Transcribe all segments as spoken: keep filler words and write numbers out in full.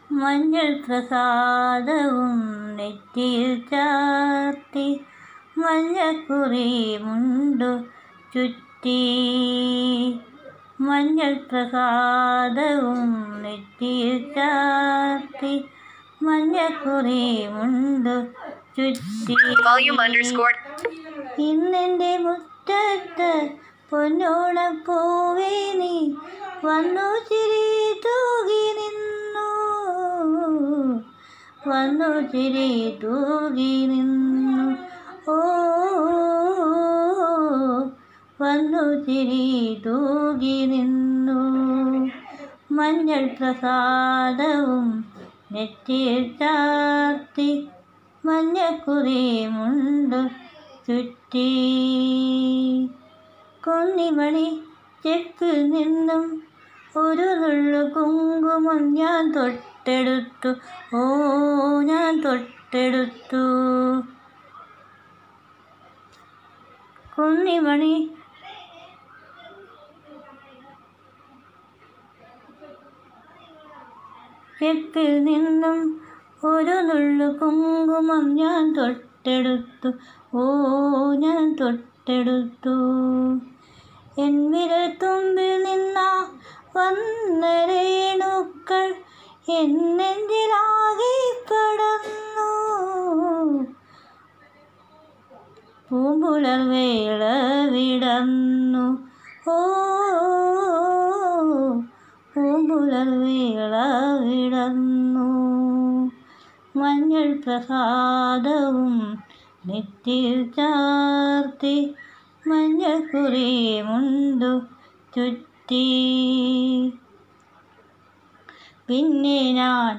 മഞ്ഞൾ പ്രസാദവും നെറ്റിയിൽ ചാർത്തി മഞ്ഞക്കുറി മുണ്ടു ചുറ്റി. മഞ്ഞൾ പ്രസാദവും നെറ്റിയിൽ ചാർത്തി മഞ്ഞക്കുറി മുണ്ടു ചുറ്റി. ഇന്നെൻ്റെ മുറ്റത്ത് പൊന്നോണപ്പൂവേ നീ വന്നു ചിരി തൂകി നിന്നു. വന്നു ചിരി തൂകി നിന്നു. ഓ വന്നു ചിരി തൂകി നിന്നു. മഞ്ഞൾ പ്രസാദവും നെറ്റിയിൽ ചാർത്തി മഞ്ഞക്കുറി മുണ്ടു ചുറ്റി. കൊന്നിമണി ചെപ്പിൽ നിന്നും ഒരു നുള്ളു കുങ്കുമം ഞാൻ തൊട്ടെടുത്തു. ഓ ഞാൻ തൊട്ടെടുത്തു. കൊന്നിമണി ചെപ്പിൽ നിന്നും ഒരു നുള്ളു കുങ്കുമം ഞാൻ തൊട്ടെടുത്തു. ഓ ഞാൻ തൊട്ടെടുത്തു. എൻ വിരൽ തുമ്പിൽ നിന്നാ വന്ന രേണുക്കൾ എൻ നെഞ്ചിലാകെ പടർന്നു. പൂമ്പുലർ വേള വിടർന്നു. ഓ പൂമ്പുലർ വേള വിടർന്നു. മഞ്ഞൾ പ്രസാദവും നെറ്റിയിൽ ചാർത്തി മഞ്ഞക്കുറി മുണ്ടു ചുറ്റി. പിന്നെ ഞാൻ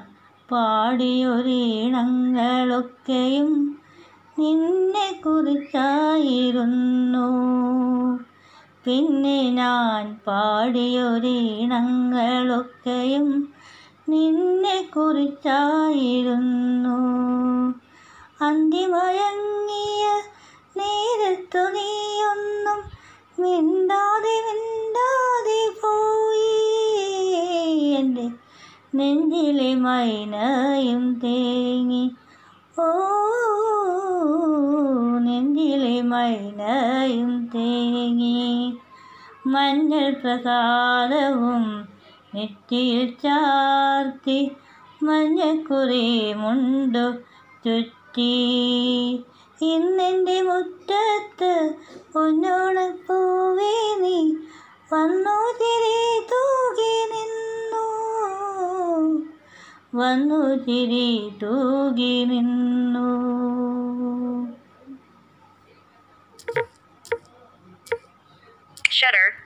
പാടിയൊരീണങ്ങളൊക്കെയും നിന്നെ കുറിച്ചായിരുന്നു. പിന്നെ ഞാൻ പാടിയൊരീണങ്ങളൊക്കെയും നിന്നെ കുറിച്ചായിരുന്നു. അന്തിമയങ്ങിയ നേരത്തു നീയൊന്നും മിണ്ടാതെ മിണ്ടാതെ പോയി. എൻ്റെ നെഞ്ചിലെ മൈനയും തേങ്ങി. ഓ നെഞ്ചിലെ മൈനയും തേങ്ങി. മഞ്ഞൾ പ്രസാദവും നെറ്റിയിൽ ചാർത്തി മഞ്ഞക്കുറി മുണ്ടു ചുറ്റി. ഇന്നെൻ്റെ മുറ്റത്ത് പൊന്നോണപ്പൂവേ നീ വന്നു ചിരി തൂകി നിന്നു. വന്നു ചിരി തൂകി നിന്നു. Shutter.